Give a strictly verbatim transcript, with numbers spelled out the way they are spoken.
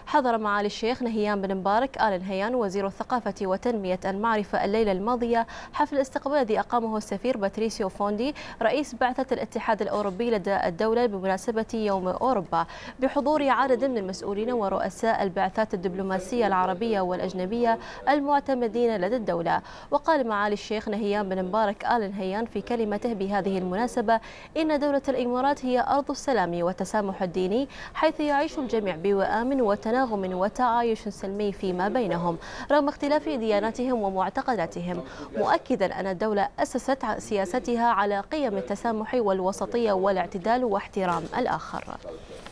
حضر معالي الشيخ نهيان بن مبارك آل نهيان وزير الثقافة وتنمية المعرفة الليلة الماضية حفل الاستقبال الذي أقامه السفير باتريسيو فوندي رئيس بعثة الاتحاد الأوروبي لدى الدولة بمناسبة يوم أوروبا، بحضور عدد من المسؤولين ورؤساء البعثات الدبلوماسية العربية والأجنبية المعتمدين لدى الدولة. وقال معالي الشيخ نهيان بن مبارك آل نهيان في كلمته بهذه المناسبة إن دولة الإمارات هي أرض السلام والتسامح الديني، حيث يعيش الجميع بوئام وتناغم وتعايش سلمي فيما بينهم رغم اختلاف دياناتهم ومعتقداتهم، مؤكدا أن الدولة أسست سياستها على قيم التسامح والوسطية والاعتدال واحترام الآخر.